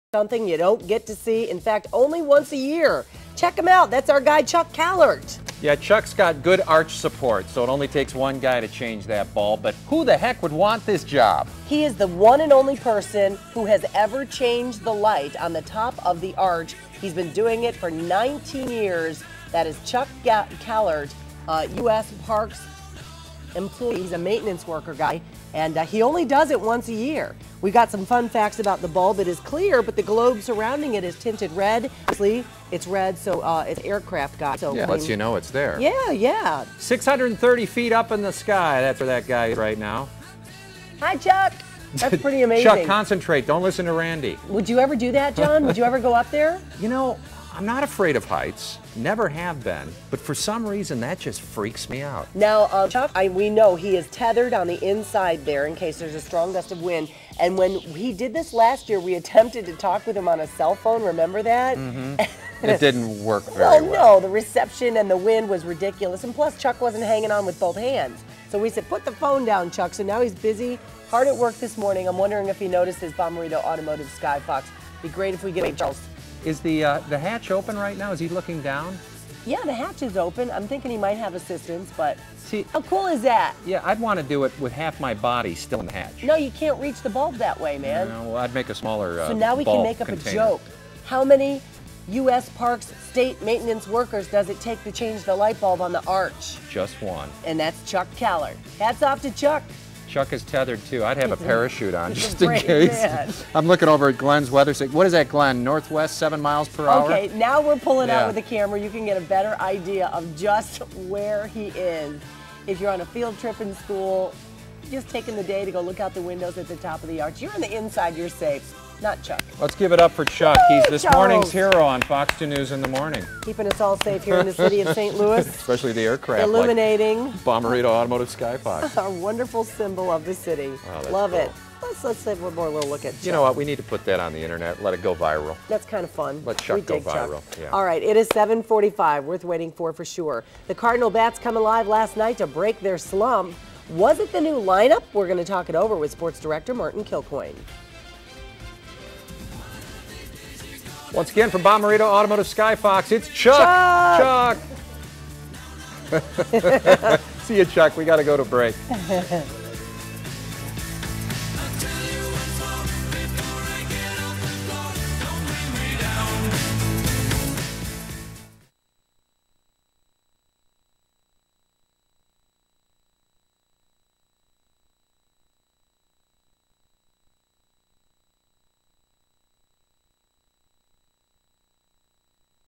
Something you don't get to see, in fact, only once a year. Check him out. That's our guy, Chuck Kalert. Yeah, Chuck's got good arch support, so it only takes one guy to change that bulb. But who the heck would want this job? He is the one and only person who has ever changed the light on the top of the arch. He's been doing it for 19 years. That is Chuck Kalert, U.S. Parks employee. He's a maintenance worker guy, and he only does it once a year. We got some fun facts about the bulb. It is clear, but the globe surrounding it is tinted red. Obviously, it's red, so it's aircraft guy. So yeah, lets you know it's there. Yeah, yeah. 630 feet up in the sky. That's where that guy is right now. Hi, Chuck. That's pretty amazing. Chuck, concentrate. Don't listen to Randy. Would you ever do that, John? Would you ever go up there? You know, I'm not afraid of heights. Never have been. But for some reason, that just freaks me out. Now, Chuck, we know he is tethered on the inside there in case there's a strong gust of wind. And when he did this last year, we attempted to talk with him on a cell phone. Remember that? Mm-hmm. It didn't work very well. No, the reception and the wind was ridiculous. And plus, Chuck wasn't hanging on with both hands. So we said, put the phone down, Chuck. So now he's busy, hard at work this morning. I'm wondering if he noticed his Bommarito Automotive Skyfox. Be great if we get Charles. Is the hatch open right now? Is he looking down? Yeah, the hatch is open. I'm thinking he might have assistance, but see, how cool is that? Yeah, I'd want to do it with half my body still in the hatch. No, you can't reach the bulb that way, man. No, well, I'd make a smaller So now we can make up container. A joke. How many U.S. Parks state maintenance workers does it take to change the light bulb on the arch? Just one. And that's Chuck Kalert. Hats off to Chuck. Chuck is tethered too. I'd have a parachute on just in Great case. man. I'm looking over at Glenn's weather. What is that, Glenn? Northwest, 7 miles per hour? Okay, now we're pulling out with the camera. You can get a better idea of just where he is. If you're on a field trip in school, just taking the day to go look out the windows at the top of the arch. You're on the inside, you're safe. Not Chuck. Let's give it up for Chuck. Woo, He's this Charles. morning's hero on Fox 2 News in the morning. Keeping us all safe here in the city of St. Louis. Especially the aircraft. Illuminating. Like Bommarito Automotive Skyfox. Our wonderful symbol of the city. Oh, Love cool. it. Let's have one more little look at Chuck. You know what? We need to put that on the internet. Let it go viral. That's kind of fun. Let Chuck go viral. Yeah. All right, it is 7:45. Worth waiting for sure. The Cardinal Bats come alive last night to break their slump. Was it the new lineup? We're going to talk it over with Sports Director Martin Kilcoyne. Once again, from Bommarito Automotive Skyfox, it's Chuck. Chuck. See you, Chuck. We got to go to break.